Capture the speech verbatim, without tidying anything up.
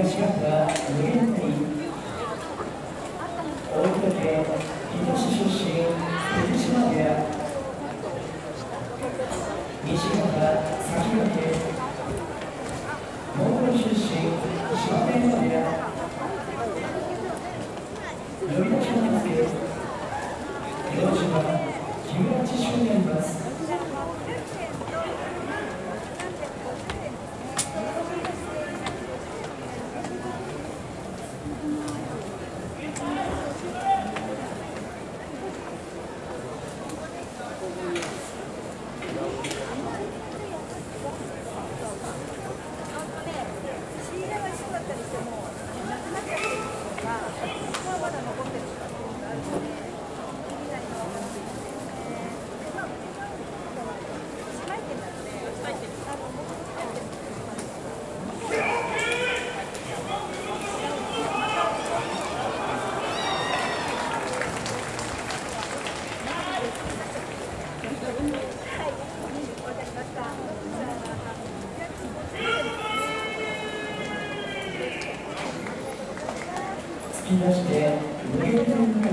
東方無限大大分県日田市出身藤島部屋、西方崎岳モンゴル出身島根部屋、呼び出しの助広島木村知州にあります。突き出して無限大